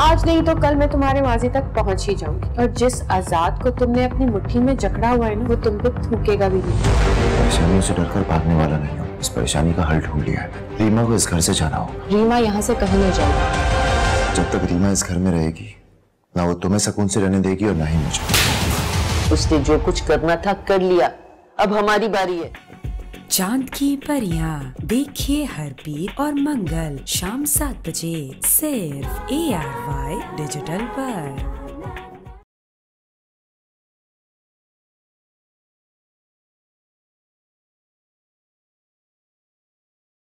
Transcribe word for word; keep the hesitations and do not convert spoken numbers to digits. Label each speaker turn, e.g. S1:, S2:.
S1: आज नहीं तो कल मैं तुम्हारे माजी तक पहुंच ही जाऊंगी, और जिस आजाद को तुमने अपनी मुट्ठी में जकड़ा हुआ है ना, वो तुम पे थूकेगा भी नहीं।
S2: परेशानियों से डरकर भागने वाला नहीं हूँ, इस परेशानी का हल ढूंढ लिया है। रीमा को इस घर से जाना होगा।
S1: रीमा यहाँ से कहीं नहीं जाएगी।
S2: जब तक रीमा इस घर में रहेगी, ना वो तुम्हें सुकून से रहने देगी और ना ही मुझे।
S3: उसने जो कुछ करना था कर लिया, अब हमारी बारी है।
S4: चांद की परियां देखिए हर पीर और मंगल शाम सात बजे सिर्फ ए आर वाई डिजिटल पर।